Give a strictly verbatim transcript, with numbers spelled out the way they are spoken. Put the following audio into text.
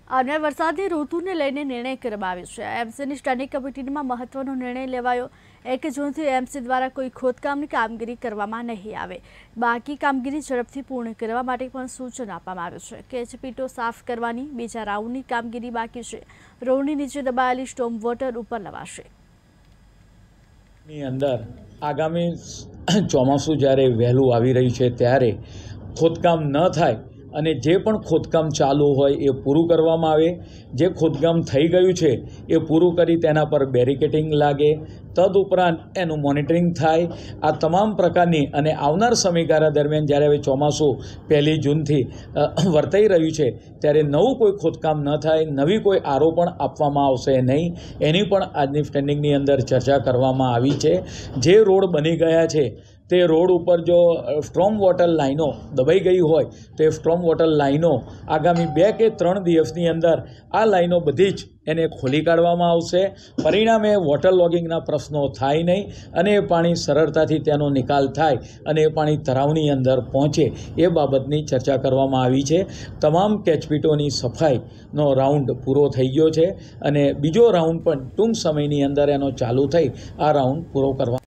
અને વરસાદની ઋતુને લઈને નિર્ણય કરવામાં આવ્યો છે। એમસીની સ્ટેન્ડિંગ કમિટીમાં મહત્વનો નિર્ણય લેવાયો। એક જૂનથી એમસી દ્વારા કોઈ ખોદકામની કામગીરી કરવામાં નહીં આવે। બાકી કામગીરી ઝડપથી પૂર્ણ કરવા માટે પણ સૂચન આપવામાં આવ્યું છે। કેચપીટો સાફ કરવાની બીજા રાઉન્ડની કામગીરી બાકી છે। રોડની નીચે દબાયેલી સ્ટોમ વોટર ઉપર લવાશે। ની અંદર આગામી ચોમાસું જ્યારે વહેલું આવી રહ્યું છે ત્યારે ખોદકામ ન થાય અને જે પણ ખોદકામ ચાલુ હોય એ પૂરું કરવામાં આવે। જે ખોદકામ થઈ ગયું છે એ પૂરું કરી તેના પર બેરિકેટિંગ લાગે, તદુપરાંત એનું મોનિટરિંગ થાય। આ તમામ પ્રકારની અને આવનાર સમયગાળા દરમિયાન જ્યારે હવે ચોમાસું પહેલી જૂનથી વર્તાઈ રહ્યું છે ત્યારે નવું કોઈ ખોદકામ ન થાય, નવી કોઈ આરોપણ આપવામાં આવશે નહીં, એની પણ આજની સ્ટેન્ડિંગની અંદર ચર્ચા કરવામાં આવી છે। જે રોડ બની ગયા છે તે રોડ ઉપર જો સ્ટ્રોમ વોટર લાઈનો દબાઈ ગઈ હોય તો એ સ્ટ્રોમ વોટર લાઈનો આગામી બે કે ત્રણ દિવસની અંદર આ લાઈનો બધી જ એને ખોલી કાઢવામાં આવશે। પરિણામે વોટર લોગિંગના પ્રશ્નો થાય નહીં અને એ પાણી સરળતાથી તેનો નિકાલ થાય અને એ પાણી તળાવની અંદર પહોંચે એ બાબતની ચર્ચા કરવામાં આવી છે। તમામ કેચપીટોની સફાઈનો રાઉન્ડ પૂરો થઈ ગયો છે અને બીજો રાઉન્ડ પણ ટૂંક સમયની અંદર એનો ચાલુ થઈ આ રાઉન્ડ પૂરો કરવા